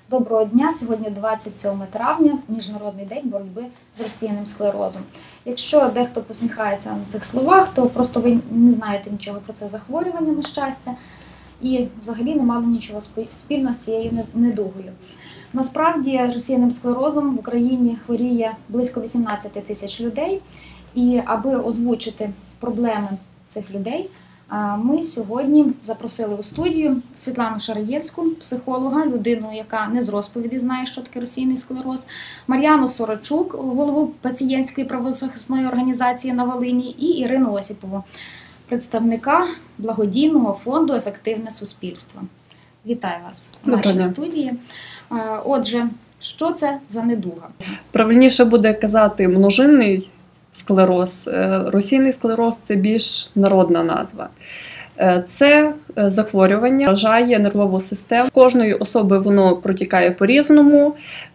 Доброго дня! Сьогодні 27 травня, Міжнародний день боротьби з розсіяним склерозом. Якщо дехто посміхається на цих словах, то просто ви не знаєте нічого про це захворювання, на щастя, і взагалі не мали нічого спільного з цією недугою. Насправді, розсіяним склерозом в Україні хворіє близько 18 тисяч людей, і аби озвучити проблеми цих людей, ми сьогодні запросили у студію Світлану Шараєвську, психолога, людину, яка не з розповіді знає, що таке розсіяний склероз, Мар'яну Сорочук, голову пацієнтської правозахисної організації на Волині, і Ірину Осіпову, представника благодійного фонду «Ефективне суспільство». Вітаю вас в нашій студії. Отже, що це за недуга? Правильніше буде казати множинний склероз. Розсіяний склероз – це більш народна назва. Це захворювання вражає нервову систему. Кожної особи воно протікає по-різному.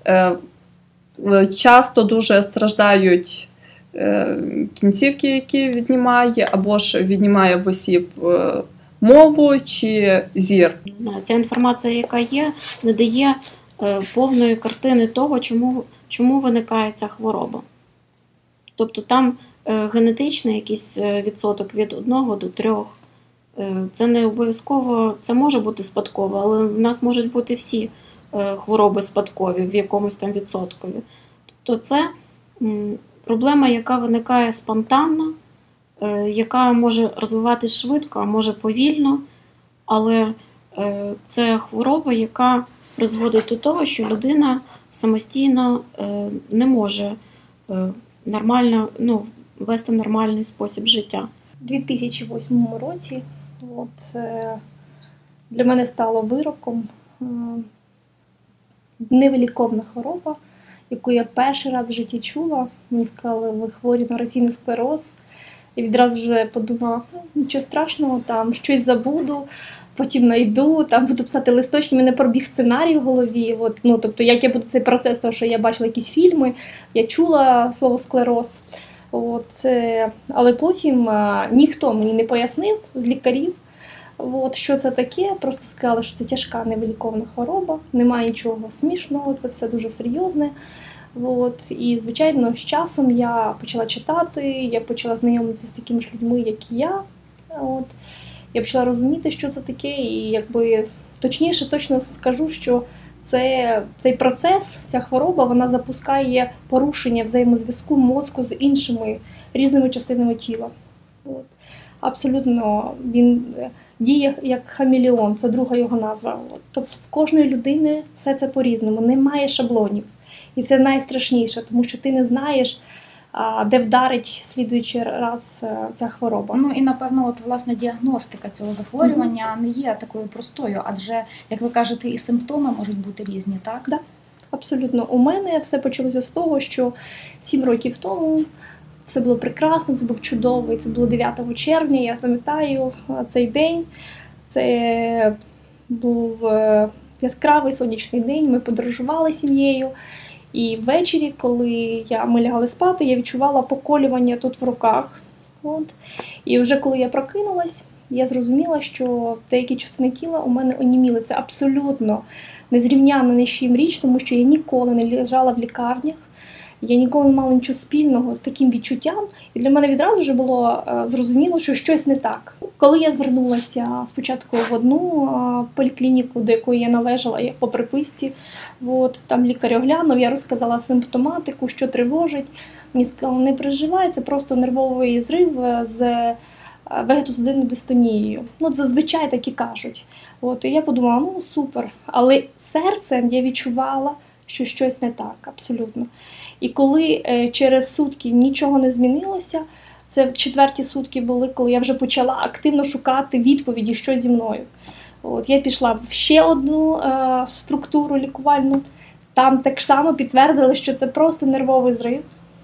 Часто дуже страждають кінцівки, які віднімає, або ж віднімає в осіб мову чи зір. Ця інформація, яка є, не дає повної картини того, чому виникає ця хвороба. Тобто там генетичний якийсь відсоток від 1 до 3. Це не обов'язково, це може бути спадково, але в нас можуть бути всі хвороби спадкові в якомусь там відсоткові. Тобто це проблема, яка виникає спонтанно, яка може розвиватись швидко, а може повільно, але це хвороба, яка призводить до того, що людина самостійно не може нормально, вести нормальний спосіб життя. У 2008 році для мене стало вироком невиліковна хвороба, яку я перший раз в житті чула. Мені сказали, ви хворі на розсіяний склероз. І відразу вже подумала, нічого страшного, там щось забуду, потім знайду, там буду писати листочки, мене пробіг сценарій в голові. Тобто, як я буду цей процес, тому що я бачила якісь фільми, я чула слово склероз. Але потім ніхто мені не пояснив з лікарів, що це таке. Просто сказали, що це тяжка невиліковна хвороба, немає нічого смішного, це все дуже серйозне. І, звичайно, з часом я почала читати, я почала знайомитися з такими ж людьми, як і я. Я почала розуміти, що це таке, і точно скажу, що цей процес, ця хвороба, вона запускає порушення взаємозв'язку мозку з іншими різними частинами тіла. Абсолютно він діє як хамелеон, це друга його назва. Тобто в кожної людини все це по-різному, немає шаблонів. І це найстрашніше, тому що ти не знаєш, де вдарить слідуючий раз ця хвороба. І, напевно, власне, діагностика цього захворювання не є такою простою, адже, як ви кажете, і симптоми можуть бути різні, так? Так, абсолютно. У мене все почалося з того, що 7 років тому все було прекрасно, це був чудовий, це було 9 червня, я пам'ятаю цей день. Це був яскравий сонячний день, ми подорожували сім'єю. І ввечері, коли ми лягали спати, я відчувала поколювання тут в руках. І вже коли я прокинулась, я зрозуміла, що деякі частини тіла у мене оніміли. Це абсолютно незрівнянна ні з чим річ, тому що я ніколи не лежала в лікарнях, я ніколи не мала нічого спільного з таким відчуттям. І для мене відразу вже було зрозуміло, що щось не так. Коли я звернулася спочатку в одну поліклініку, до якої я належала по приписці, там лікар оглянув, я розказала симптоматику, що тривожить. Мені сказали, не переживай, це просто нервовий зрив з вегетосудинною дистонією. Зазвичай так і кажуть. І я подумала, супер. Але серцем я відчувала, що щось не так, абсолютно. І коли через сутки нічого не змінилося, це 4-ті сутки були, коли я вже почала активно шукати відповіді, що зі мною. Я пішла в ще одну структуру лікувальну, там так само підтвердили, що це просто нервовий зрив.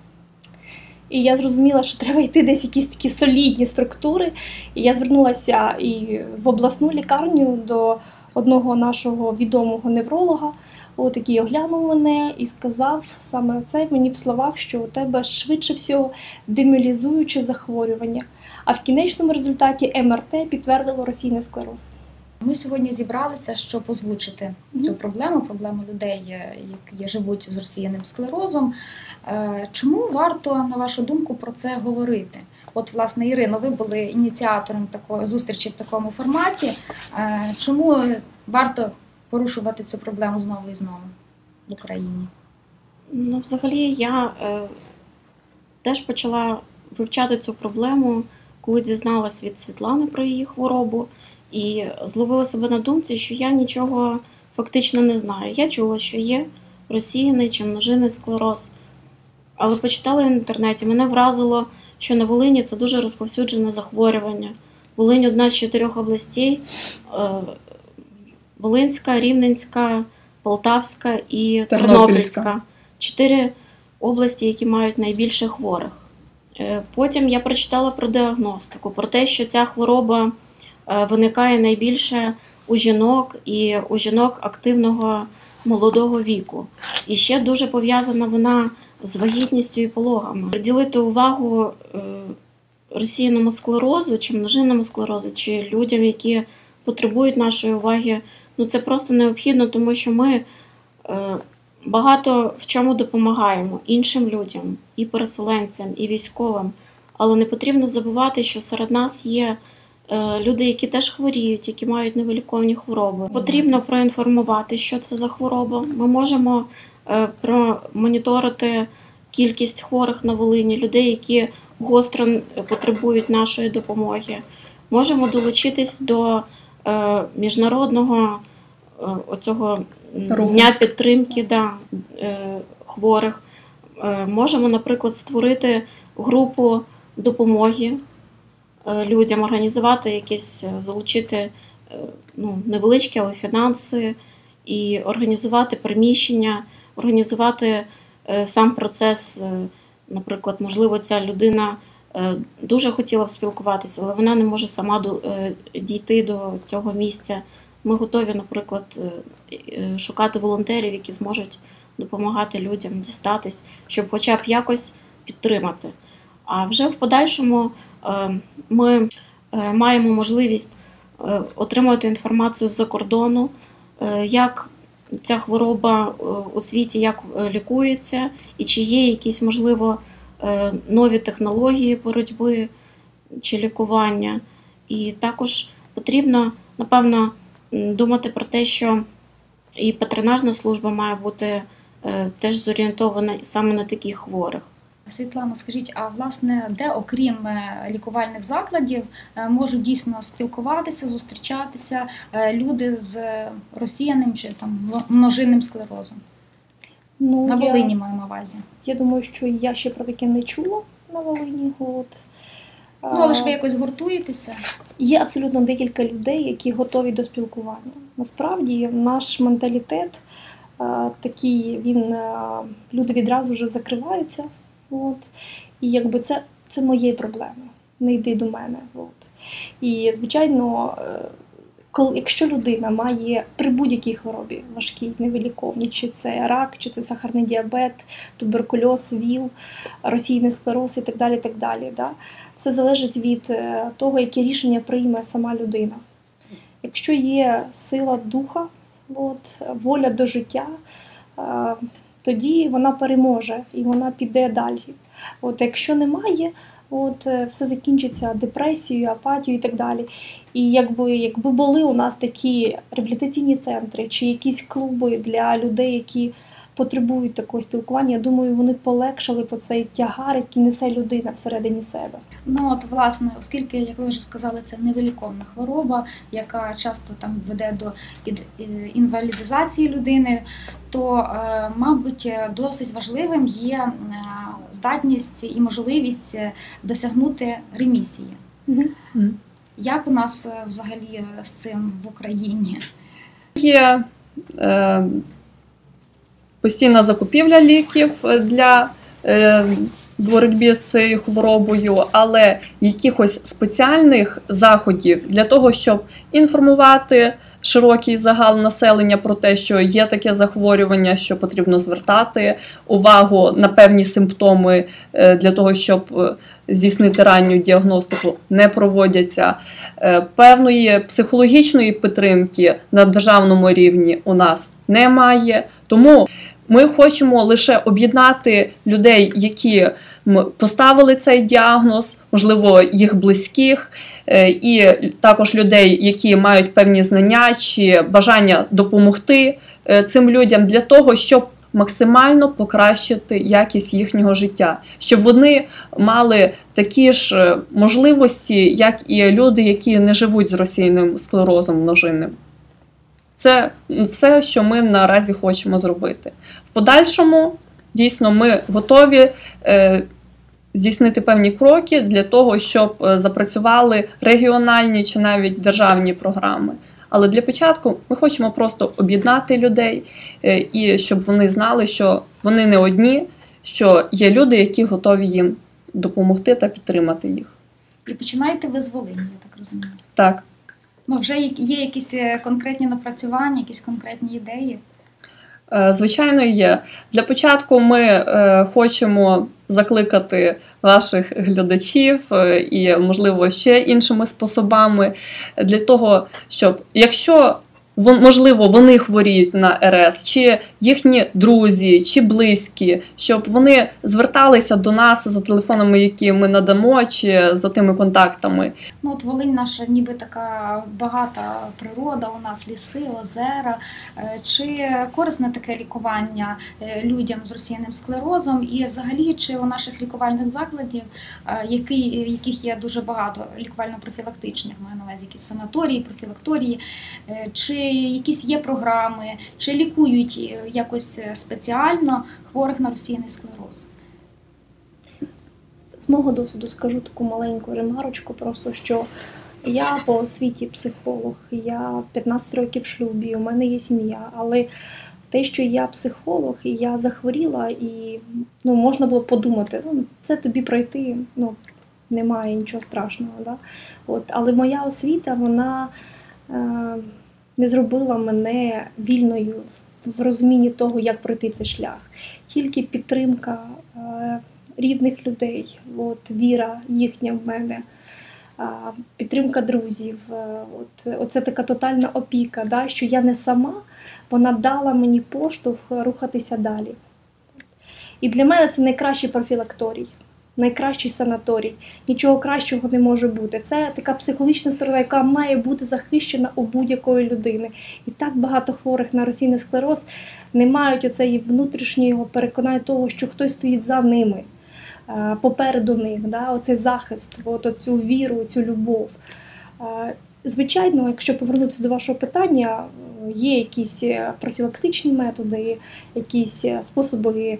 І я зрозуміла, що треба йти десь якісь такі солідні структури. І я звернулася і в обласну лікарню до одного нашого відомого невролога, який оглянув мене і сказав саме це мені в словах, що у тебе швидше всього деміелізуюче захворювання. А в кінечному результаті МРТ підтвердило розсіяний склероз. Ми сьогодні зібралися, щоб озвучити цю проблему людей, які живуть з розсіяним склерозом. Чому варто, на вашу думку, про це говорити? От, власне, Ірино, ви були ініціатором такої зустрічі в такому форматі. Чому варто порушувати цю проблему знову і знову в Україні? Ну, взагалі, я теж почала вивчати цю проблему, коли дізналась від Світлани про її хворобу, і зловила себе на думці, що я нічого фактично не знаю. Я чула, що є розсіяний чи множинний склероз, але почитала в інтернеті, мене вразило, що на Волині це дуже розповсюджене захворювання. Волинь – одна з 4 областей – Волинська, Рівненська, Полтавська і Тернопільська. 4 області, які мають найбільше хворих. Потім я прочитала про діагностику, про те, що ця хвороба виникає найбільше у жінок і у жінок активного молодого віку. І ще дуже пов'язана вона з вагітністю і пологами. Приділити увагу розсіяному склерозу, чи множинному склерозу, чи людям, які потребують нашої уваги, ну це просто необхідно, тому що ми багато в чому допомагаємо іншим людям, і переселенцям, і військовим. Але не потрібно забувати, що серед нас є люди, які теж хворіють, які мають невиліковні хвороби. Потрібно проінформувати, що це за хвороба. Ми можемо промоніторити кількість хворих на Волині, людей, які гостро потребують нашої допомоги. Можемо долучитись до міжнародного оцього дня підтримки хворих. Можемо, наприклад, створити групу допомоги людям, організувати якісь, залучити невеличкі, але фінанси, і організувати приміщення, організувати сам процес. Наприклад, можливо, ця людина дуже хотіла спілкуватися, але вона не може сама дійти до цього місця. Ми готові, наприклад, шукати волонтерів, які зможуть допомагати людям дістатись, щоб хоча б якось підтримати. А вже в подальшому ми маємо можливість отримувати інформацію з-за кордону, як ця хвороба у світі, як лікується, і чи є якісь, можливо, нові технології боротьби чи лікування. І також потрібно, напевно, думати про те, що і патронажна служба має бути теж зорієнтована саме на таких хворих. Світлана, скажіть, а власне, де, окрім лікувальних закладів, можуть дійсно спілкуватися, зустрічатися люди з розсіяним чи множинним склерозом? На Волині маю на увазі. Я думаю, що я ще про таке не чула на Волині. Але ж ви якось гуртуєтеся? Є абсолютно декілька людей, які готові до спілкування. Насправді, наш менталітет такий, люди відразу вже закриваються. І якби це мої проблеми, не йди до мене. І, звичайно, якщо людина має при будь-якій хворобі важкій, невиліковній, чи це рак, чи це сахарний діабет, туберкульоз, ВІЛ, розсіяний склероз і так далі, все залежить від того, яке рішення прийме сама людина. Якщо є сила духа, воля до життя, тоді вона переможе і вона піде далі. Якщо немає, все закінчиться депресією, апатією і так далі. І якби були у нас такі реабілітаційні центри чи якісь клуби для людей, які потребують такого спілкування, я думаю, вони полегшили по цей тягар, який несе людина всередині себе. Власне, оскільки, як ви вже сказали, це невиліковна хвороба, яка часто веде до інвалідизації людини, то, мабуть, досить важливим є здатність і можливість досягнути ремісії. Як у нас взагалі з цим в Україні? Є постійна закупівля ліків для боротьби з цією хворобою, але якихось спеціальних заходів для того, щоб інформувати широкий загал населення про те, що є таке захворювання, що потрібно звертати увагу на певні симптоми для того, щоб здійснити ранню діагностику, не проводяться. Певної психологічної підтримки на державному рівні у нас немає. Тому ми хочемо лише об'єднати людей, які поставили цей діагноз, можливо, їх близьких, і також людей, які мають певні знання чи бажання допомогти цим людям для того, щоб максимально покращити якість їхнього життя, щоб вони мали такі ж можливості, як і люди, які не живуть з розсіяним склерозом множинним. Це все, що ми наразі хочемо зробити. В подальшому, дійсно, ми готові здійснити певні кроки для того, щоб запрацювали регіональні чи навіть державні програми. Але для початку ми хочемо просто об'єднати людей і щоб вони знали, що вони не одні, що є люди, які готові їм допомогти та підтримати їх. І починаєте ви з Волині, я так розумію. Так. Вже є якісь конкретні напрацювання, якісь конкретні ідеї? Звичайно, є. Для початку ми хочемо закликати ваших глядачів і, можливо, ще іншими способами для того, щоб, якщо, можливо, вони хворіють на РС, чи їхні друзі, чи близькі, щоб вони зверталися до нас за телефонами, які ми надамо, чи за тими контактами. Ну, от Волинь наша ніби така багата природа, у нас ліси, озера. Чи корисне таке лікування людям з розсіяним склерозом? І взагалі, чи у наших лікувальних закладів, яких є дуже багато, лікувально-профілактичних, маю на увазі якісь санаторії, профілакторії, чи якісь є програми, чи лікують якось спеціально хворих на розсіяний склероз? З мого досвіду скажу таку маленьку ремарочку, просто що я по освіті психолог, я 15 років в шлюбі, у мене є сім'я, але те, що я психолог, і я захворіла, і можна було подумати, це тобі пройти, немає нічого страшного. Да? Але моя освіта, вона не зробила мене вільною в розумінні того, як пройти цей шлях. Тільки підтримка рідних людей, віра їхня в мене, підтримка друзів, оце така тотальна опіка, да, що я не сама, вона дала мені поштовх рухатися далі. І для мене це найкращий профілакторій, найкращий санаторій. Нічого кращого не може бути. Це така психологічна сторона, яка має бути захищена у будь-якої людини. І так багато хворих на розсіяний склероз не мають оцеї внутрішнього переконання того, що хтось стоїть за ними, попереду них, да? Оцей захист, оцю віру, цю любов. Звичайно, якщо повернутися до вашого питання, є якісь профілактичні методи, якісь способи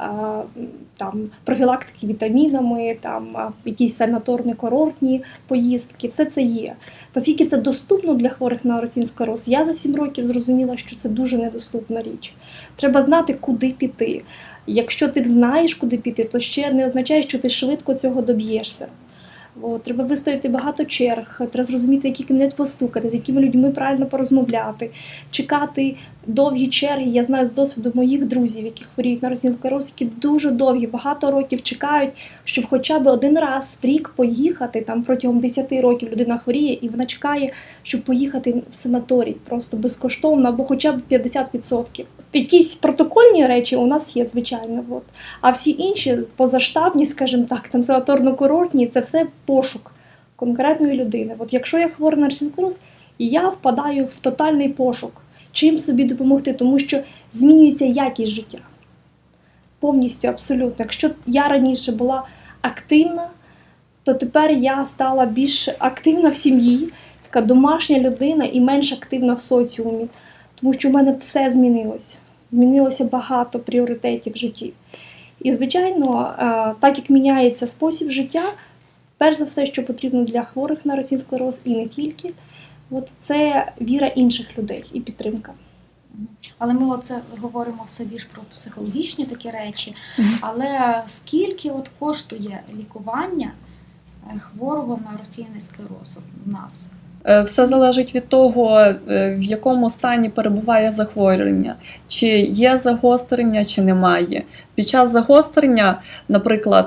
профілактики вітамінами, якісь санаторно-курортні поїздки, все це є. Наскільки це доступно для хворих на розсіяний склероз, я за 7 років зрозуміла, що це дуже недоступна річ. Треба знати, куди піти. Якщо ти знаєш, куди піти, то ще не означає, що ти швидко цього доб'єшся. Треба виставити багато черг, треба зрозуміти, який кабінет постукати, з якими людьми правильно порозмовляти, чекати довгі черги. Я знаю з досвіду моїх друзів, які хворіють на розсіяний склероз, які дуже довгі, багато років чекають, щоб хоча б один раз в рік поїхати, протягом 10 років людина хворіє, і вона чекає, щоб поїхати в санаторій, просто безкоштовно, або хоча б 50%. Якісь протокольні речі у нас є, звичайно, а всі інші позаштабні, скажімо так, санаторно-курортні, це все пошук конкретної людини. Якщо я хвора на розсіяний склероз, я впадаю в тотальний пошук, чим собі допомогти, тому що змінюється якість життя. Повністю, абсолютно. Якщо я раніше була активна, то тепер я стала більш активна в сім'ї, така домашня людина і менш активна в соціумі. Тому що в мене все змінилося. Змінилося багато пріоритетів в житті. І, звичайно, так як міняється спосіб життя, перш за все, що потрібно для хворих на розсіяний склероз і не тільки, це віра інших людей і підтримка. Але ми говоримо все більш про психологічні такі речі. Але скільки коштує лікування хворого на розсіяний склероз у нас? Все залежить від того, в якому стані перебуває захворювання, чи є загострення, чи немає. Під час загострення, наприклад,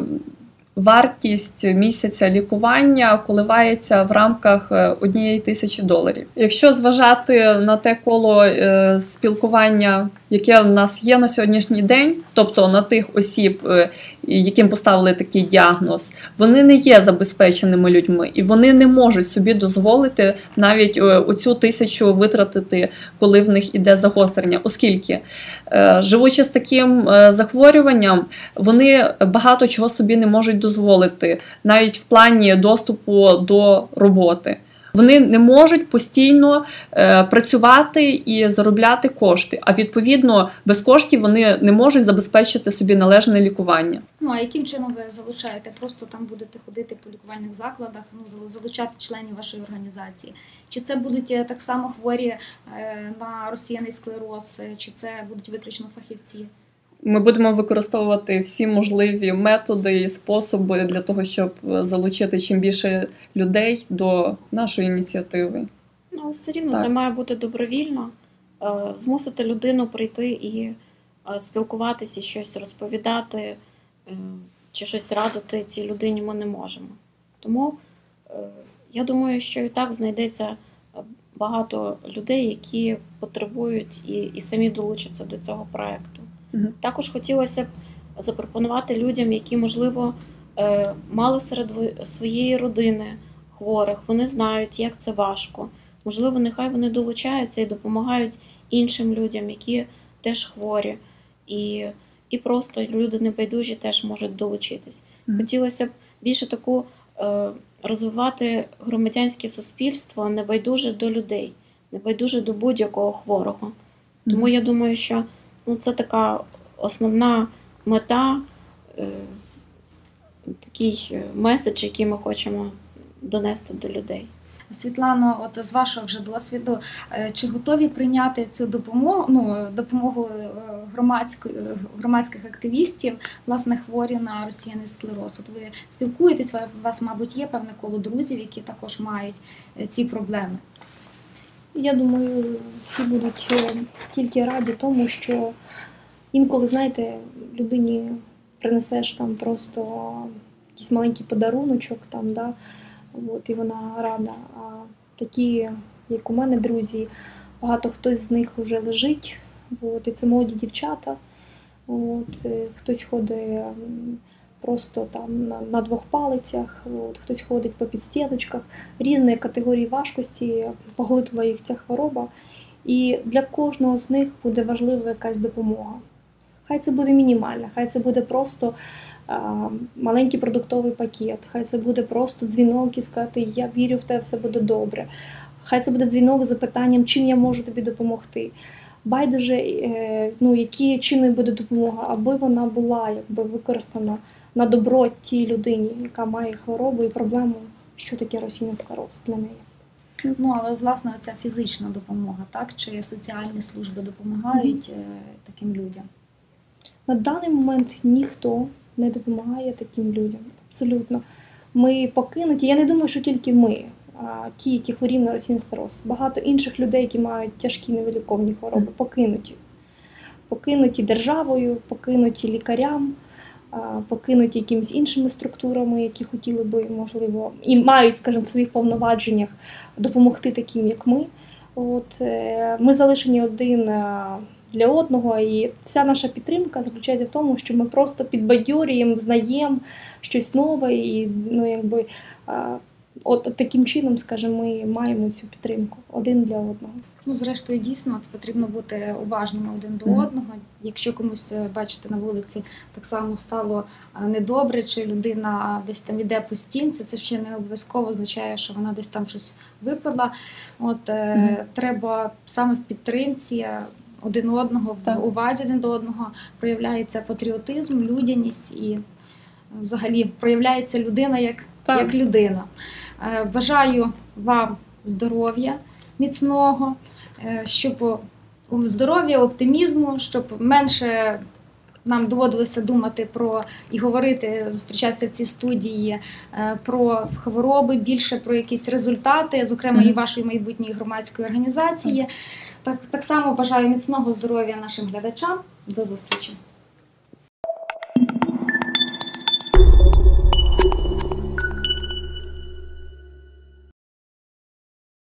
вартість місяця лікування коливається в рамках $1000. Якщо зважати на те коло спілкування, яке в нас є на сьогоднішній день, тобто на тих осіб, яким поставили такий діагноз, вони не є забезпеченими людьми, і вони не можуть собі дозволити навіть оцю 1000 витратити, коли в них іде загострення, оскільки, живучи з таким захворюванням, вони багато чого собі не можуть дозволити, навіть в плані доступу до роботи. Вони не можуть постійно працювати і заробляти кошти, а відповідно без коштів вони не можуть забезпечити собі належне лікування. Ну, а яким чином ви залучаєте? Просто там будете ходити по лікувальних закладах, ну, залучати членів вашої організації? Чи це будуть так само хворі на розсіяний склероз, чи це будуть виключно фахівці? Ми будемо використовувати всі можливі методи і способи для того, щоб залучити чим більше людей до нашої ініціативи. Ну, все рівно Так. це має бути добровільно. Змусити людину прийти і спілкуватися, щось розповідати чи щось радити цій людині ми не можемо. Тому я думаю, що і так знайдеться багато людей, які потребують і самі долучаться до цього проєкту. Також хотілося б запропонувати людям, які, можливо, мали серед своєї родини хворих, вони знають, як це важко. Можливо, нехай вони долучаються і допомагають іншим людям, які теж хворі. І просто люди небайдужі теж можуть долучитись. Хотілося б більше таку розвивати громадянське суспільство небайдуже до людей, небайдуже до будь-якого хворого. Тому я думаю, що це така основна мета, такий меседж, який ми хочемо донести до людей. Світлано, от з вашого вже досвіду, чи готові прийняти цю допомогу громадських активістів, власне, хворі на розсіяний склероз? От ви спілкуєтесь, у вас, мабуть, є певне коло друзів, які також мають ці проблеми. Я думаю, всі будуть тільки раді тому, що інколи, знаєте, людині принесеш там просто якийсь маленький подаруночок, там, да, от, і вона рада. А такі, як у мене друзі, багато хтось з них вже лежить, от, і це молоді дівчата, от, хтось ходить просто там на двох палицях, от, хтось ходить по підстіночках, різної категорії важкості поглитила їх ця хвороба. І для кожного з них буде важлива якась допомога. Хай це буде мінімальна, хай це буде просто маленький продуктовий пакет, хай це буде просто дзвінок і сказати «я вірю в те, все буде добре». Хай це буде дзвінок з запитанням «чим я можу тобі допомогти?». Байдуже, які чиною буде допомога, аби вона була використана на добро тій людині, яка має хворобу і проблему, що таке розсіяний склероз для неї. Ну, але, власне, ця фізична допомога, так? Чи соціальні служби допомагають таким людям? На даний момент ніхто не допомагає таким людям. Абсолютно. Ми покинуті. Я не думаю, що тільки ми, а ті, які хворіють на розсіяний склероз. Багато інших людей, які мають тяжкі невиліковні хвороби, покинуті. Покинуті державою, покинуті лікарям, покинуті якимись іншими структурами, які хотіли би, можливо, і мають, скажімо, в своїх повноваженнях допомогти таким, як ми. От, ми залишені один для одного, і вся наша підтримка заключається в тому, що ми просто підбадьорюємо, знаємо щось нове, і от таким чином, скажімо, ми маємо цю підтримку один для одного. Ну, зрештою, дійсно, потрібно бути уважними один до одного. Якщо комусь, бачите, на вулиці так само стало недобре, чи людина десь там іде по стінці, це ще не обов'язково означає, що вона десь там щось випила. От, треба саме в підтримці один одного, в увазі один до одного проявляється патріотизм, людяність і взагалі проявляється людина як людина. Бажаю вам здоров'я міцного, щоб здоров'я, оптимізму, щоб менше нам доводилося думати про і говорити, зустрічатися в цій студії про хвороби, більше про якісь результати, зокрема і вашої майбутньої громадської організації. Так само бажаю міцного здоров'я нашим глядачам. До зустрічі!